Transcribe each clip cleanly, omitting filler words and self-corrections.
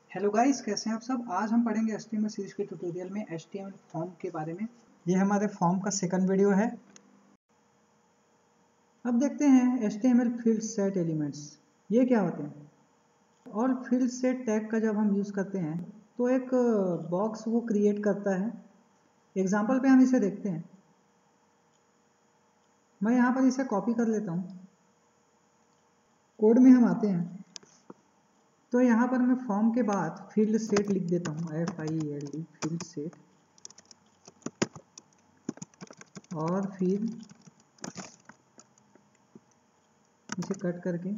Hello guys, कैसे हैं आप सब। आज हम पढ़ेंगे HTML सीरीज के ट्यूटोरियल में HTML फॉर्म के बारे में। ये हमारे फॉर्म का सेकंड वीडियो है। अब देखते हैं HTML फील्ड सेट एलिमेंट्स ये क्या होते हैं। और फील्ड सेट टैग का जब हम यूज़ करते हैं तो एक बॉक्स वो क्रिएट करता है। एग्जाम्पल पे हम इसे देखते हैं। मैं यहाँ पर इसे कॉपी कर लेता हूँ। कोड में हम आते हैं तो यहाँ पर मैं फॉर्म के बाद फील्ड सेट लिख देता हूँ, FILD फील्ड सेट, और फिर इसे कट करके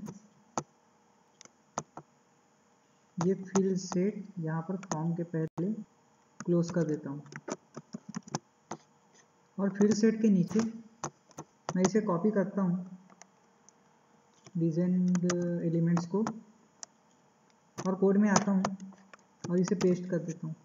ये फील्ड सेट यहाँ पर फॉर्म के पहले क्लोज कर देता हूँ। और फील्ड सेट के नीचे मैं इसे कॉपी करता हूँ लीजेंड एलिमेंट्स को, और कोड में आता हूँ और इसे पेस्ट कर देता हूँ,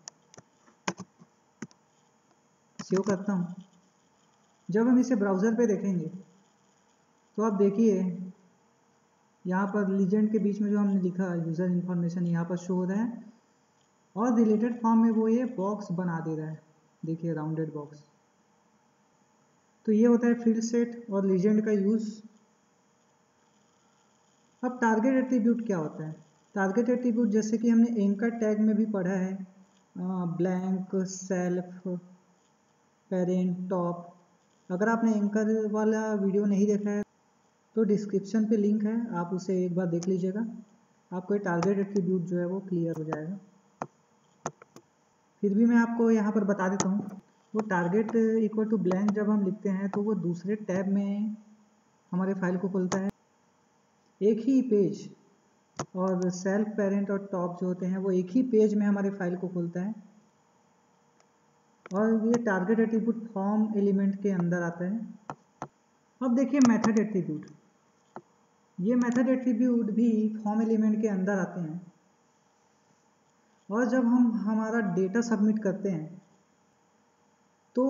सेव करता हूँ। जब हम इसे ब्राउज़र पे देखेंगे तो आप देखिए यहाँ पर लीजेंड के बीच में जो हमने लिखा यूज़र इन्फॉर्मेशन यहाँ पर शो हो रहा है, और रिलेटेड फॉर्म में वो ये बॉक्स बना दे रहा है। देखिए राउंडेड बॉक्स। तो ये होता है फील्ड सेट और लीजेंड का यूज़। अब टारगेट एट्रीब्यूट क्या होता है। टारगेट एट्रीब्यूट जैसे कि हमने एंकर टैग में भी पढ़ा है, ब्लैंक, सेल्फ, पेरेंट, टॉप। अगर आपने एंकर वाला वीडियो नहीं देखा है तो डिस्क्रिप्शन पे लिंक है, आप उसे एक बार देख लीजिएगा। आपको ये टारगेट एट्रीब्यूट जो है वो क्लियर हो जाएगा। फिर भी मैं आपको यहाँ पर बता देता हूँ, वो टारगेट इक्वल टू ब्लैंक जब हम लिखते हैं तो वो दूसरे टैब में हमारे फाइल को खोलता है, एक ही पेज। और सेल्फ, पेरेंट और टॉप जो होते हैं वो एक ही पेज में हमारे फाइल को खोलता है। और ये टारगेट एट्रीब्यूट फॉर्म एलिमेंट के अंदर आता है। अब देखिए मेथड एट्रीब्यूट, ये मेथड एट्रीब्यूट भी फॉर्म एलिमेंट के अंदर आते हैं। और जब हम हमारा डेटा सबमिट करते हैं तो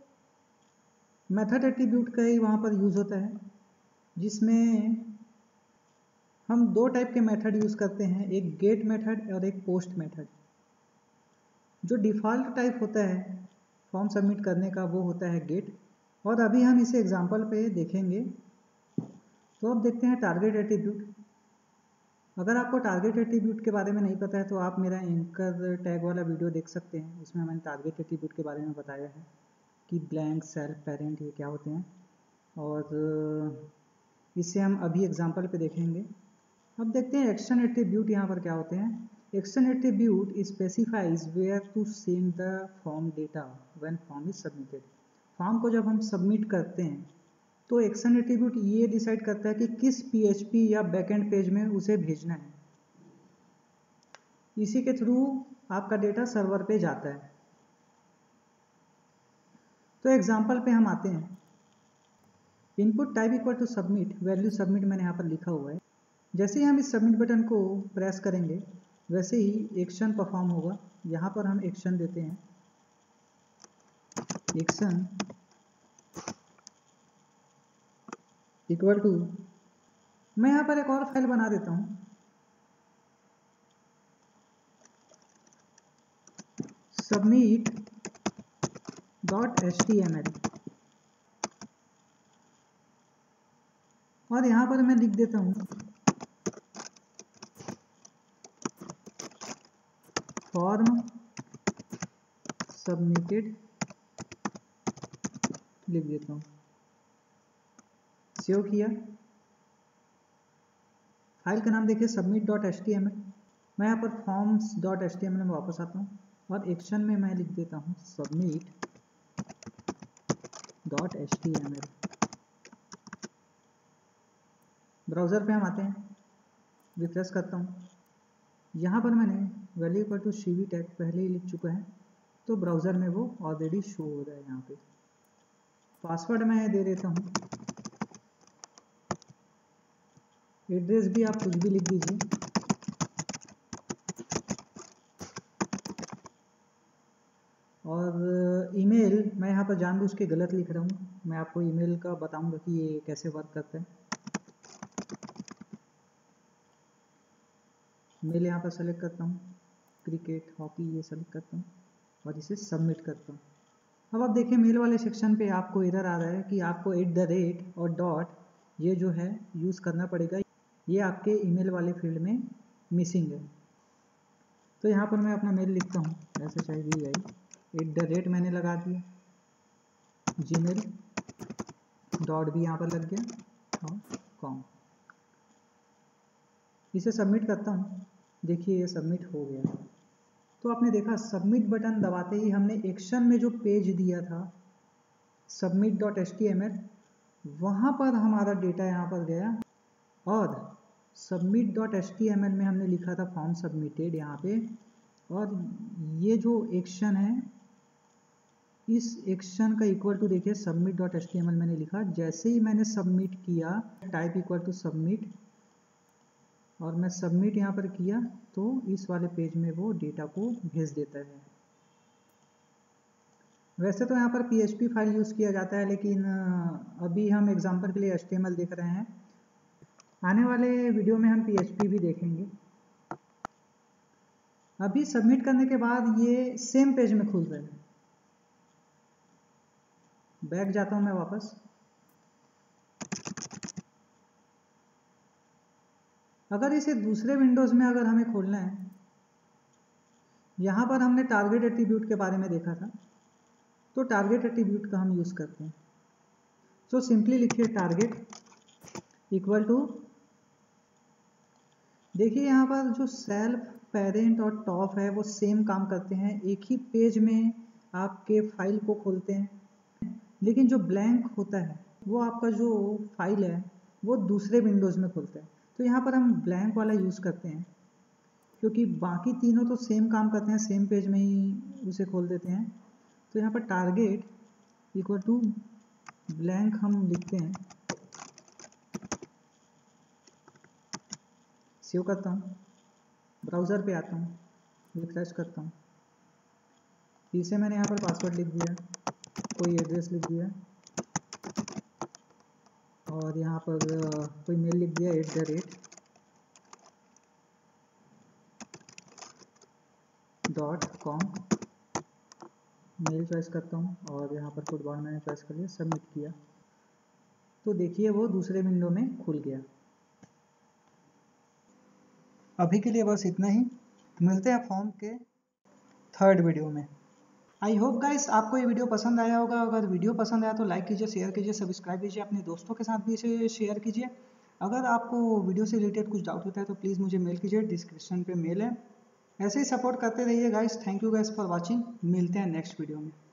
मेथड एट्रीब्यूट का ही वहाँ पर यूज़ होता है, जिसमें हम दो टाइप के मेथड यूज़ करते हैं, एक गेट मेथड और एक पोस्ट मेथड। जो डिफ़ॉल्ट टाइप होता है फॉर्म सबमिट करने का वो होता है गेट, और अभी हम इसे एग्जांपल पे देखेंगे। तो अब देखते हैं टारगेट एट्रीब्यूट। अगर आपको टारगेट एट्रीब्यूट के बारे में नहीं पता है तो आप मेरा एंकर टैग वाला वीडियो देख सकते हैं, उसमें मैंने टारगेट एट्रीब्यूट के बारे में बताया है कि ब्लैंक, सेल्फ, पेरेंट ये क्या होते हैं। और इसे हम अभी एग्जांपल पे देखेंगे। अब देखते हैं एक्शन एट्रीब्यूट यहाँ पर क्या होते हैं। Action attribute specifies where to send the form data when form is submitted. Form को जब हम सबमिट करते हैं तो एक्शन एट्रीब्यूट ये डिसाइड करता है कि किस PHP या बैकएंड पेज में उसे भेजना है। इसी के थ्रू आपका डेटा सर्वर पे जाता है। तो एग्जांपल पे हम आते हैं। Input type equal to submit, value submit मैंने यहाँ पर लिखा हुआ है। जैसे ही हम इस सबमिट बटन को प्रेस करेंगे वैसे ही एक्शन परफॉर्म होगा। यहाँ पर हम एक्शन देते हैं, एक्शन इक्वल टू, मैं यहाँ पर एक और फाइल बना देता हूँ, submit.html, और यहाँ पर मैं लिख देता हूँ फॉर्म सबमिटेड, लिख देता हूँ, सेव किया। फाइल का नाम देखिए submit.html। मैं यहाँ पर forms.html में वापस आता हूँ और एक्शन में मैं लिख देता हूँ submit.html। ब्राउज़र पे हम आते हैं, रिफ्रेश करता हूँ। यहाँ पर मैंने value equal to CV tag पहले ही लिख चुका है, तो ब्राउज़र में वो ऑलरेडी शो हो रहा है। यहाँ पे पासवर्ड मैं दे देता हूँ, एड्रेस भी आप कुछ भी लिख दीजिए। और ईमेल मैं यहाँ पर जानबूझ के गलत लिख रहा हूँ, मैं आपको ईमेल का बताऊँगा कि ये कैसे वर्क करता है। मेल यहाँ पर सेलेक्ट करता हूँ, क्रिकेट, हॉकी ये सेलेक्ट करता हूँ और इसे सबमिट करता हूँ। अब आप देखिए मेल वाले सेक्शन पे आपको एरर आ रहा है कि आपको @ और डॉट ये जो है यूज़ करना पड़ेगा, ये आपके ईमेल वाले फील्ड में मिसिंग है। तो यहाँ पर मैं अपना मेल लिखता हूँ SHIVI @ मैंने लगा दिया, gmail डॉट भी यहाँ पर लग गया और कॉम। इसे सबमिट करता हूँ, देखिए ये सबमिट हो गया। तो आपने देखा सबमिट बटन दबाते ही हमने एक्शन में जो पेज दिया था submit.html, वहाँ पर हमारा डेटा यहाँ पर गया और submit.html में हमने लिखा था फॉर्म सबमिटेड यहाँ पे, और ये जो एक्शन है इस एक्शन का इक्वल टू देखिए submit.html मैंने लिखा। जैसे ही मैंने सबमिट किया टाइप इक्वल टू सबमिट और मैं सबमिट यहाँ पर किया तो इस वाले पेज में वो डेटा को भेज देता है। वैसे तो यहाँ पर PHP फाइल यूज़ किया जाता है, लेकिन अभी हम एग्जांपल के लिए HTML देख रहे हैं। आने वाले वीडियो में हम PHP भी देखेंगे। अभी सबमिट करने के बाद ये सेम पेज में खुल रहा है। बैक जाता हूँ मैं वापस। अगर इसे दूसरे विंडोज़ में अगर हमें खोलना है, यहाँ पर हमने टारगेट एट्रीब्यूट के बारे में देखा था, तो टारगेट एट्रीब्यूट का हम यूज़ करते हैं। तो सिंपली लिखिए टारगेट इक्वल टू, देखिए यहाँ पर जो सेल्फ, पेरेंट और टॉप है वो सेम काम करते हैं, एक ही पेज में आपके फाइल को खोलते हैं, लेकिन जो ब्लैंक होता है वो आपका जो फाइल है वो दूसरे विंडोज़ में खोलता है। तो यहाँ पर हम ब्लैंक वाला यूज़ करते हैं क्योंकि बाकी तीनों तो सेम काम करते हैं, सेम पेज में ही उसे खोल देते हैं। तो यहाँ पर टारगेट इक्वल टू ब्लैंक हम लिखते हैं, सेव करता हूँ, ब्राउज़र पे आता हूँ, रिफ्रेश करता हूँ, फिर से मैंने यहाँ पर पासवर्ड लिख दिया, कोई एड्रेस लिख दिया और यहाँ पर कोई मेल लिख दिया @.com, मेल चॉइस करता हूँ और यहाँ पर फुटबॉल मैंने चॉइस कर लिया, सबमिट किया। तो देखिए वो दूसरे विंडो में खुल गया। अभी के लिए बस इतना ही, मिलते हैं फॉर्म के 3rd वीडियो में। आई होप गाइस आपको ये वीडियो पसंद आया होगा। अगर वीडियो पसंद आया तो लाइक कीजिए, शेयर कीजिए, सब्सक्राइब कीजिए, अपने दोस्तों के साथ भी इसे शेयर कीजिए। अगर आपको वीडियो से रिलेटेड कुछ डाउट होता है तो प्लीज़ मुझे मेल कीजिए, डिस्क्रिप्शन पे मेल है। ऐसे ही सपोर्ट करते रहिए guys. Thank you guys for watching, मिलते हैं नेक्स्ट वीडियो में।